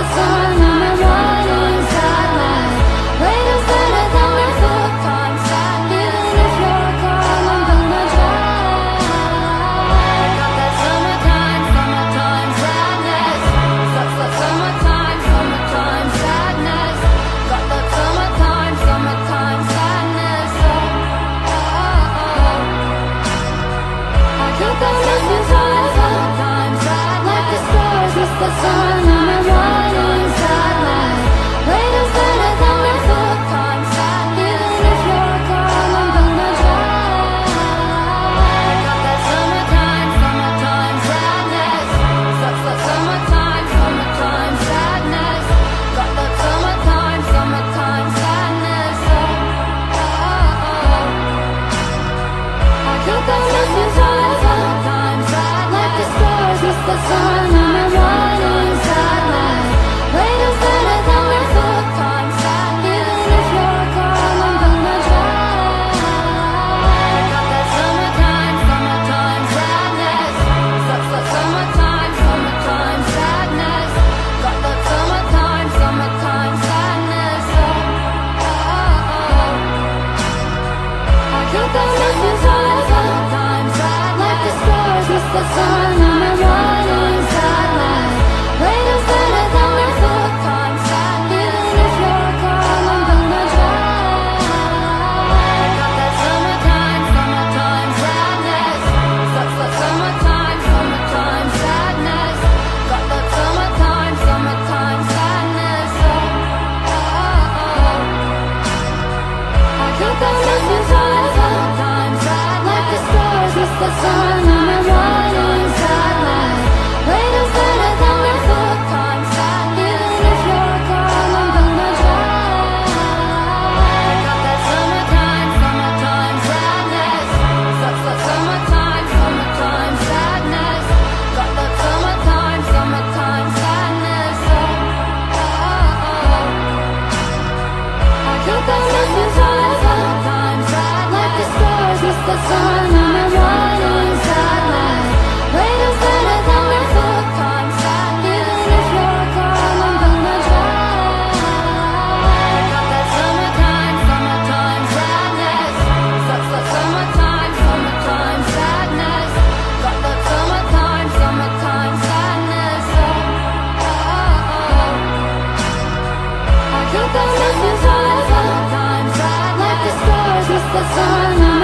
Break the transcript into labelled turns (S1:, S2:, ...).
S1: sun on my running satellite. Radio's better than my full-time sad. Even if you're gone, I'm gonna try. Got that summertime, summertime sadness. Summertime, summertime sadness. Got that summertime, summertime sadness. I keep the messages summertime sadness. Like the stars miss the sun on my running satellite. Radio's better than my full-time sad. Even if you're gone, I'm gonna try. Got that summertime, summertime sadness. Summertime, summertime sadness. Got that summertime, summertime sadness. I keep the messages summertime sad. Like the stars miss the sun on my running satellite. Radio's better than my full-time sad. Even if you're gone, I'm gonna try. Got that summertime, summertime sadness. Summertime, summertime sadness. Got that summertime, summertime sadness. I keep the messages summertime sad. Like the stars miss the sun on my running satellite. Radio's better than my full-time sad. Even if you're gone, I'm gonna try. Got that summertime, summertime sadness. Summertime, summertime sadness. Got that summertime, summertime sadness. I keep the messages summertime sad. Like the stars miss the sun on my running satellite. Radio's better than my full-time sad. Even if you're gone, I'm gonna try. Got that summertime, summertime sadness. Summertime, summertime sadness. Got that summertime, summertime sadness. I keep the messages summertime sad. Like the stars miss the sun on my running satellite. Radio's better than my full-time sad. Even if you're gone, I'm gonna try. Got that summertime, summertime sadness. Summertime, summertime sadness. Got that summertime, summertime sadness. I keep the messages summertime sad. Like the stars miss the sun.